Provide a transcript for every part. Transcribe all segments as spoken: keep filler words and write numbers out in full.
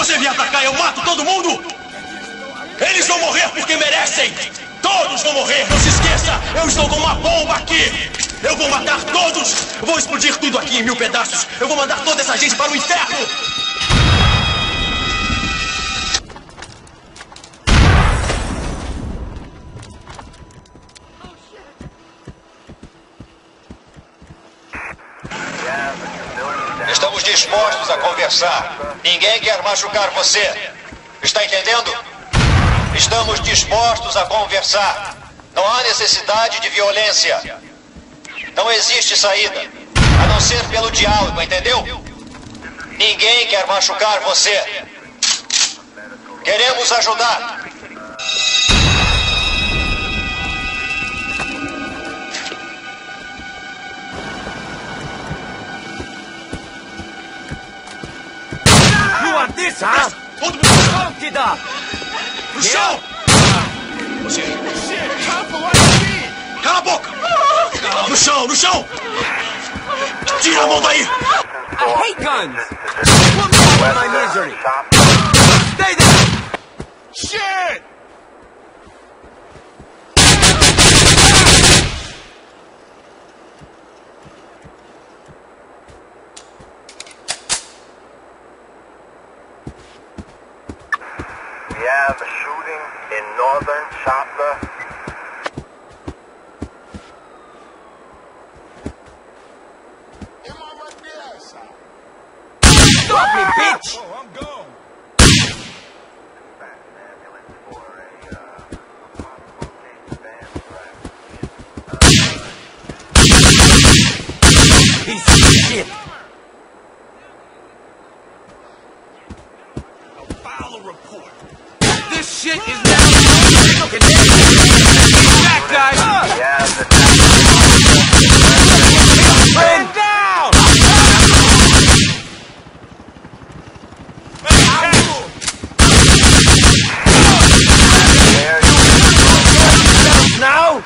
você vier pra cá, eu mato todo mundo! Eles vão morrer porque merecem! Todos vão morrer, não se esqueça! Eu estou com uma bomba aqui! Eu vou matar todos! Eu vou explodir tudo aqui em mil pedaços! Eu vou mandar toda essa gente para o inferno! Estamos dispostos a conversar. Ninguém quer machucar você. Está entendendo? Estamos dispostos a conversar. Não há necessidade de violência. Não existe saída, a não ser pelo diálogo, entendeu? Ninguém quer machucar você. Queremos ajudar. You want this, huh? Todo mundo Don't get up! no chão! Você... Cala a boca! No chão, no chão! Tira a mão daí! I hate guns! Put me out of my misery! Stay there! Shit! We have a shooting in northern Shopper. Stop me, bitch! Oh, I'm gone. Piece of shit! File a report! This shit is now looking at Get back, guys! Yeah, the Man down! Now?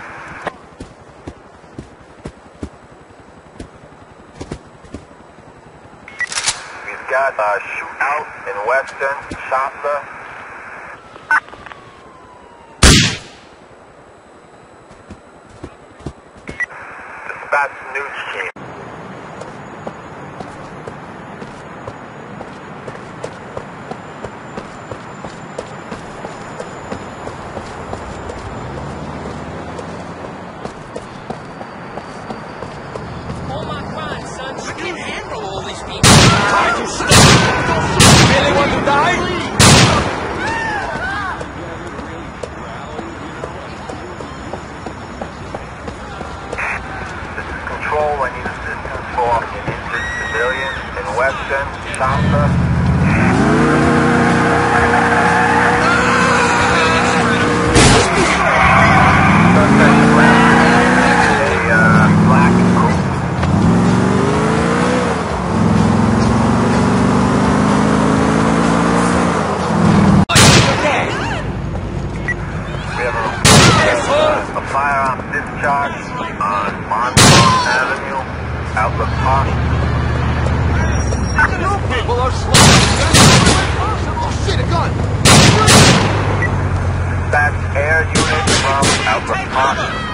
we've got a shootout in western Shopper. Dispatch news team. All my crimes, son. You can handle all these people. Can't you stop? Really want to die? This is Control. I need assistance for an injured civilian in western Shopper. Suspect wearing a uh, black coat. We have a, a firearm discharge on Monmouth Avenue, Outlook Park. You people are slow. Oh shit, a gun! Dispatch air unit from Outlook Park.